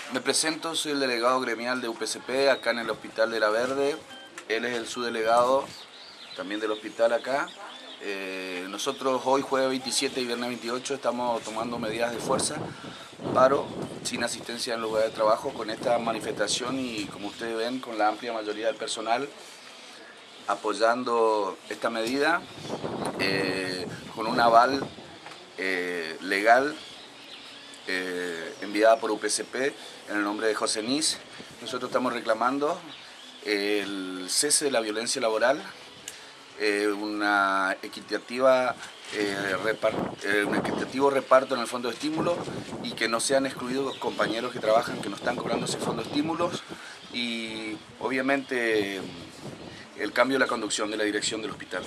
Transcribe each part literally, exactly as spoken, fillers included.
Me presento, soy el delegado gremial de U P C P acá en el Hospital de La Verde. Él es el subdelegado también del hospital acá. Eh, nosotros hoy, jueves veintisiete y viernes veintiocho, estamos tomando medidas de fuerza, paro, sin asistencia en lugar de trabajo, con esta manifestación y, como ustedes ven, con la amplia mayoría del personal apoyando esta medida, eh, con un aval eh, legal Eh, enviada por U P C P en el nombre de José Nis. Nosotros estamos reclamando el cese de la violencia laboral, eh, una equitativa, eh, repart eh, un equitativo reparto en el fondo de estímulo y que no sean excluidos compañeros que trabajan, que no están cobrando ese fondo de estímulos, y obviamente el cambio de la conducción de la dirección del hospital.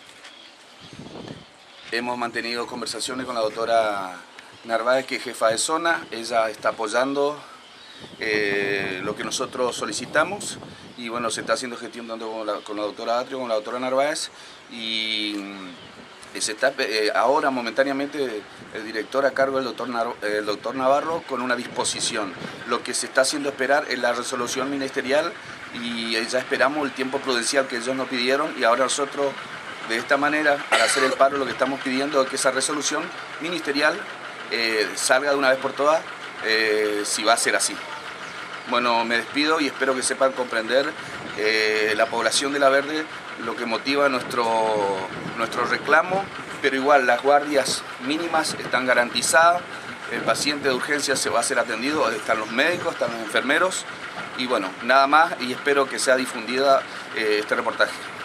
Hemos mantenido conversaciones con la doctora Narváez, que es jefa de zona. Ella está apoyando eh, lo que nosotros solicitamos y bueno, se está haciendo gestión tanto con la, con la doctora Atrio, con la doctora Narváez, y eh, se está eh, ahora momentáneamente el director a cargo, el doctor, Nar, el doctor Navarro, con una disposición. Lo que se está haciendo esperar es la resolución ministerial y ya esperamos el tiempo prudencial que ellos nos pidieron, y ahora nosotros de esta manera, al hacer el paro, lo que estamos pidiendo es que esa resolución ministerial Eh, salga de una vez por todas, eh, si va a ser así. Bueno, me despido y espero que sepan comprender eh, la población de La Verde lo que motiva nuestro, nuestro reclamo, pero igual las guardias mínimas están garantizadas, el paciente de urgencia se va a ser atendido, están los médicos, están los enfermeros, y bueno, nada más, y espero que sea difundida eh, este reportaje.